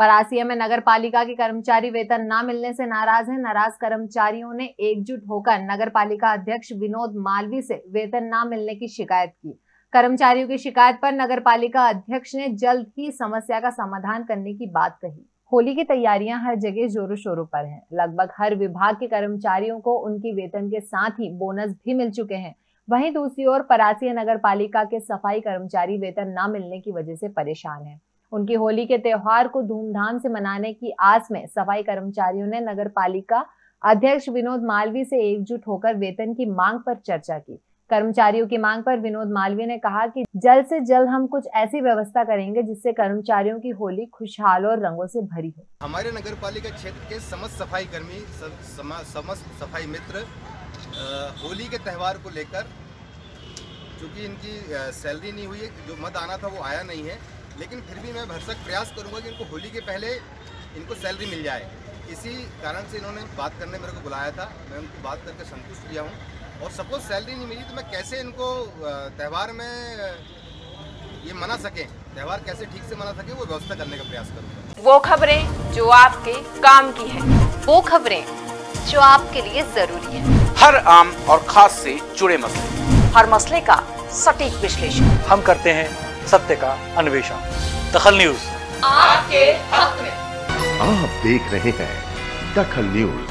परासिया में नगर पालिका के कर्मचारी वेतन न मिलने से नाराज हैं। नाराज कर्मचारियों ने एकजुट होकर नगर पालिका अध्यक्ष विनोद मालवी से वेतन न मिलने की शिकायत की। कर्मचारियों की शिकायत पर नगर पालिका अध्यक्ष ने जल्द ही समस्या का समाधान करने की बात कही। होली की तैयारियां हर जगह जोरों शोरों पर हैं। लगभग हर विभाग के कर्मचारियों को उनकी वेतन के साथ ही बोनस भी मिल चुके हैं। वहीं दूसरी ओर परासिया नगर पालिका के सफाई कर्मचारी वेतन न मिलने की वजह से परेशान हैं। उनकी होली के त्योहार को धूमधाम से मनाने की आस में सफाई कर्मचारियों ने नगर पालिका अध्यक्ष विनोद मालवी से एकजुट होकर वेतन की मांग पर चर्चा की। कर्मचारियों की मांग पर विनोद मालवी ने कहा कि जल्द से जल्द हम कुछ ऐसी व्यवस्था करेंगे जिससे कर्मचारियों की होली खुशहाल और रंगों से भरी हो। हमारे नगर पालिका क्षेत्र के समस्त सफाई कर्मी, समस्त सफाई मित्र होली के त्यौहार को लेकर, चूँकि इनकी सैलरी नहीं हुई है, जो मद आना था वो आया नहीं है, लेकिन फिर भी मैं भरसक प्रयास करूंगा कि इनको होली के पहले इनको सैलरी मिल जाए। इसी कारण से इन्होंने बात करने मेरे को बुलाया था। मैं उनको बात करके संतुष्ट किया हूँ, और सपोज सैलरी नहीं मिली तो मैं कैसे इनको त्यौहार में ये मना सकें, त्यौहार कैसे ठीक से मना सकें, वो व्यवस्था करने का प्रयास करूँगा। वो खबरें जो आपके काम की है, वो खबरें जो आपके लिए जरूरी है, हर आम और खास से जुड़े मसले, हर मसले का सटीक विश्लेषण हम करते हैं सत्य का अन्वेषण। दखल न्यूज आपके हक में। आप देख रहे हैं दखल न्यूज।